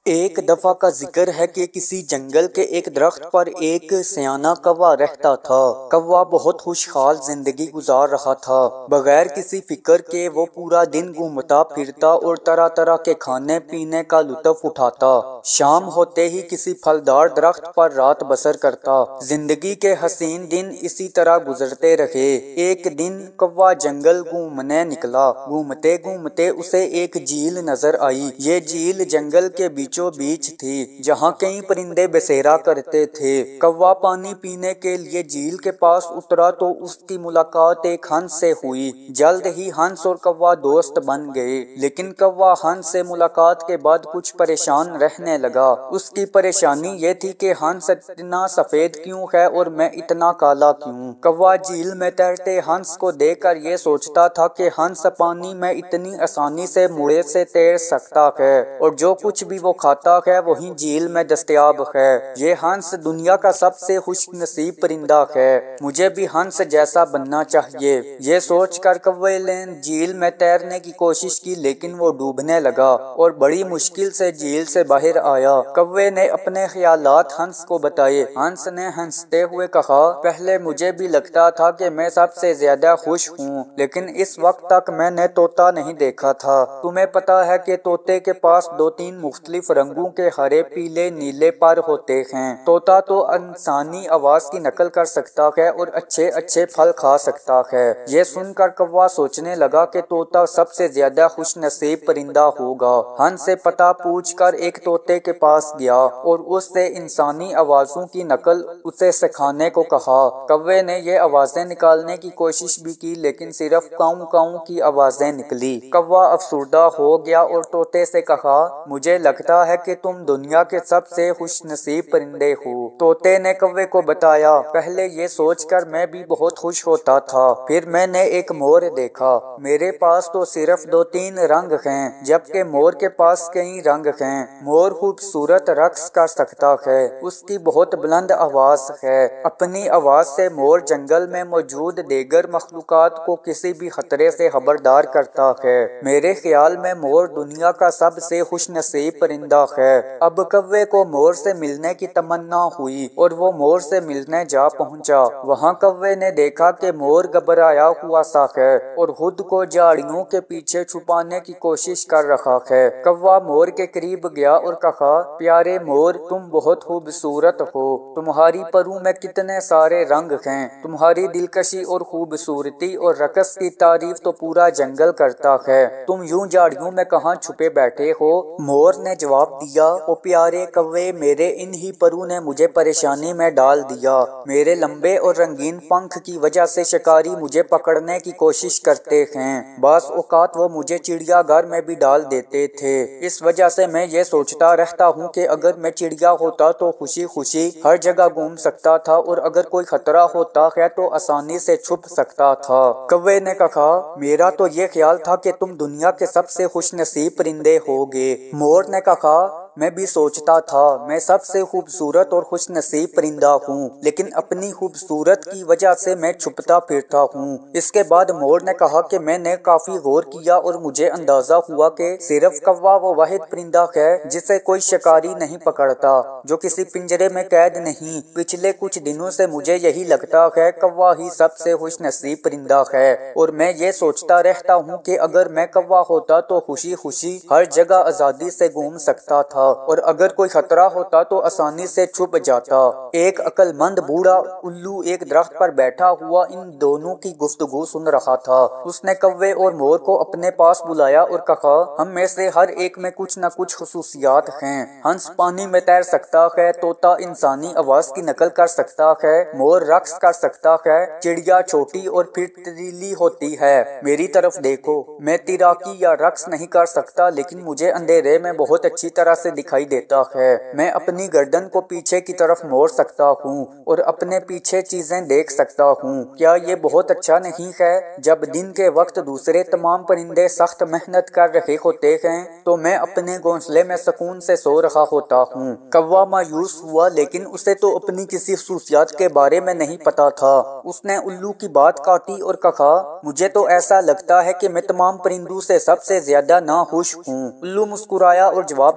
ایک دفعہ کا ذکر ہے کہ کسی جنگل کے ایک درخت پر ایک سیانہ کوا رہتا تھا۔ کوا بہت خوشحال زندگی گزار رہا تھا۔ بغیر کسی فکر کے وہ پورا دن گھومتا پھرتا اور طرح طرح کے کھانے پینے کا لطف اٹھاتا۔ شام ہوتے ہی کسی پھلدار درخت پر رات بسر کرتا۔ زندگی کے حسین دن اسی طرح گزرتے رہے۔ ایک دن کوا جنگل گھومنے نکلا۔ گھومتے گھومتے اسے ایک جھیل نظر آئی۔ یہ جھیل جنگل کے بیچوں بیچ تھی جہاں کئی پرندے بسیرا کرتے تھے۔ کوا پانی پینے کے لیے جھیل کے پاس اترا تو اس کی ملاقات ایک ہنس سے ہوئی۔ جلد ہی ہنس اور کوا دوست بن گئے، لیکن کوا ہنس سے ملاقات کے بعد کچھ پریشان رہنے لگا۔ اس کی پریشانی یہ تھی کہ ہنس اتنا سفید کیوں ہے اور میں اتنا کالا کیوں؟ کوا جھیل میں تیرتے ہنس کو دیکھ کر یہ سوچتا تھا کہ ہنس پانی میں اتنی آسانی سے موڑے سے تیر سکتا ہے اور جو کچھ بھی وہ کھاتا ہے وہی جھیل میں دستیاب ہے۔ یہ ہنس دنیا کا سب سے خوش نصیب پرندہ ہے۔ مجھے بھی ہنس جیسا بننا چاہیے۔ یہ سوچ کر کوے نے جھیل میں تیرنے کی کوشش کی، لیکن وہ ڈوبنے لگا اور بڑی مشکل سے جھیل سے باہر آیا۔ کوے نے اپنے خیالات ہنس کو بتائے۔ ہنس نے ہنستے ہوئے کہا، پہلے مجھے بھی لگتا تھا کہ میں سب سے زیادہ خوش ہوں، لیکن اس وقت تک میں نے طوطا نہیں دیکھا تھا۔ تمہیں پتا ہے کہ طوطے کے پاس 2-3 مختلف رنگوں کے ہرے، پیلے، نیلے پر ہوتے ہیں۔ طوطا تو انسانی آواز کی نقل کر سکتا ہے اور اچھے اچھے پھل کھا سکتا ہے۔ یہ سن کر کوا سوچنے لگا کہ طوطا سب سے زیادہ خوش نصیب پرندہ ہوگا۔ ہنس سے پتہ پوچھ کر ایک طوطے کے پاس گیا اور اس سے انسانی آوازوں کی نقل اسے سکھانے کو کہا۔ کوے نے یہ آوازیں نکالنے کی کوشش بھی کی، لیکن صرف کاؤں کاؤں کی آوازیں نکلی۔ کوا افسردہ ہو گیا اور طوطے سے کہا، مجھے لگتا ہے کہ تم دنیا کے سب سے خوش نصیب پرندے ہو۔ طوطے نے کوے کو بتایا، پہلے یہ سوچ کر میں بھی بہت خوش ہوتا تھا، پھر میں نے ایک مور دیکھا۔ میرے پاس تو صرف 2-3 رنگ ہیں، جبکہ مور کے پاس کئی رنگ ہیں۔ مور خوبصورت رقص کر سکتا ہے، اس کی بہت بلند آواز ہے۔ اپنی آواز سے مور جنگل میں موجود دیگر مخلوقات کو کسی بھی خطرے سے خبردار کرتا ہے۔ میرے خیال میں مور دنیا کا سب سے خوش نصیب پرندہ ہے۔ اب کوے کو مور سے ملنے کی تمنا ہوئی اور وہ مور سے ملنے جا پہنچا۔ وہاں کوے نے دیکھا کہ مور گھبرایا ہوا سا ہے اور خود کو جھاڑیوں کے پیچھے چھپانے کی کوشش کر رہا ہے۔ کوا مور کے قریب گیا اور کہا، پیارے مور، تم بہت خوبصورت ہو۔ تمہاری پروں میں کتنے سارے رنگ ہیں۔ تمہاری دلکشی اور خوبصورتی اور رقص کی تعریف تو پورا جنگل کرتا ہے۔ تم یوں جھاڑیوں میں کہاں چھپے بیٹھے ہو؟ مور نے جواب دیا، او پیارے کوے، میرے انہی پروں نے مجھے پریشانی میں ڈال دیا۔ میرے لمبے اور رنگین پنکھ کی وجہ سے شکاری مجھے پکڑنے کی کوشش کرتے ہیں۔ بعض اوقات وہ مجھے چڑیا گھر میں بھی ڈال دیتے تھے۔ اس وجہ سے میں یہ سوچتا رہتا ہوں کہ اگر میں چڑیا ہوتا تو خوشی خوشی ہر جگہ گھوم سکتا تھا اور اگر کوئی خطرہ ہوتا ہے تو آسانی سے چھپ سکتا تھا۔ کوے نے کہا، میرا تو یہ خیال تھا کہ تم دنیا کے سب سے خوش نصیب پرندے ہوگے۔ مور نے کہا، میں بھی سوچتا تھا، میں سب سے خوبصورت اور خوش نصیب پرندہ ہوں، لیکن اپنی خوبصورت کی وجہ سے میں چھپتا پھرتا ہوں۔ اس کے بعد مور نے کہا کہ میں نے کافی غور کیا اور مجھے اندازہ ہوا کہ صرف کوا وہ واحد پرندہ ہے جسے کوئی شکاری نہیں پکڑتا، جو کسی پنجرے میں قید نہیں۔ پچھلے کچھ دنوں سے مجھے یہی لگتا ہے کوا ہی سب سے خوش نصیب پرندہ ہے، اور میں یہ سوچتا رہتا ہوں کہ اگر میں کوا ہوتا تو خوشی خوشی ہر جگہ آزادی سے گھوم سکتا تھا اور اگر کوئی خطرہ ہوتا تو آسانی سے چھپ جاتا۔ ایک عقل مند بوڑھا الو ایک درخت پر بیٹھا ہوا ان دونوں کی گفتگو سن رہا تھا۔ اس نے کوے اور مور کو اپنے پاس بلایا اور کہا، ہم میں سے ہر ایک میں کچھ نہ کچھ خصوصیات ہیں۔ ہنس پانی میں تیر سکتا ہے، طوطا انسانی آواز کی نقل کر سکتا ہے، مور رقص کر سکتا ہے، چڑیا چھوٹی اور پھر تیلی ہوتی ہے۔ میری طرف دیکھو، میں تیراکی یا رقص نہیں کر سکتا، لیکن مجھے اندھیرے میں بہت اچھی طرح سے دکھائی دیتا ہے۔ میں اپنی گردن کو پیچھے کی طرف موڑ سکتا ہوں اور اپنے پیچھے چیزیں دیکھ سکتا ہوں۔ کیا یہ بہت اچھا نہیں ہے؟ جب دن کے وقت دوسرے تمام پرندے سخت محنت کر رہے ہوتے ہیں تو میں اپنے گھونسلے میں سکون سے سو رہا ہوتا ہوں۔ کوا مایوس ہوا، لیکن اسے تو اپنی کسی خصوصیات کے بارے میں نہیں پتا تھا۔ اس نے الو کی بات کاٹی اور کہا، مجھے تو ایسا لگتا ہے کہ میں تمام پرندوں سے سب سے زیادہ ناخوش ہوں۔ الو مسکرایا اور جواب دیا،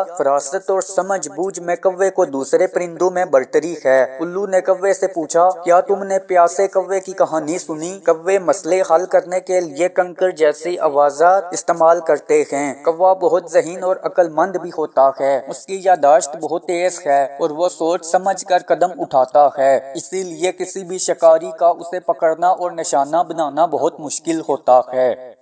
فراست اور سمجھ بوجھ میں کوے کو دوسرے پرندوں میں برتری ہے۔ الو نے کوے سے پوچھا، کیا تم نے پیاسے کوے کی کہانی سنی؟ کوے مسئلے حل کرنے کے لیے کنکر جیسی آوازات استعمال کرتے ہیں۔ کوا بہت ذہین اور عقل مند بھی ہوتا ہے، اس کی یادداشت بہت تیز ہے اور وہ سوچ سمجھ کر قدم اٹھاتا ہے، اسی لیے کسی بھی شکاری کا اسے پکڑنا اور نشانہ بنانا بہت مشکل ہوتا ہے۔